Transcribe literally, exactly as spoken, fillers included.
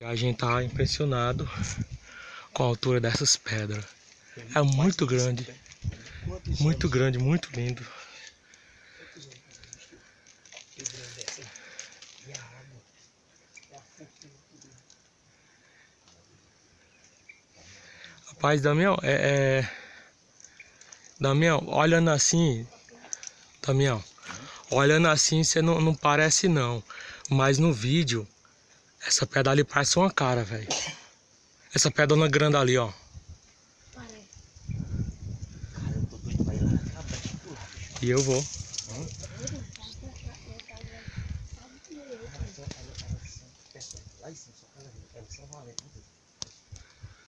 A gente tá impressionado com a altura dessas pedras. É muito grande. Muito grande, muito lindo. Rapaz, Damião, é, é... Damião, olhando assim... Damião, olhando assim você não, não parece não. Mas no vídeo, essa pedra ali parece uma cara, velho. Essa pedrona grande ali, ó. E eu vou.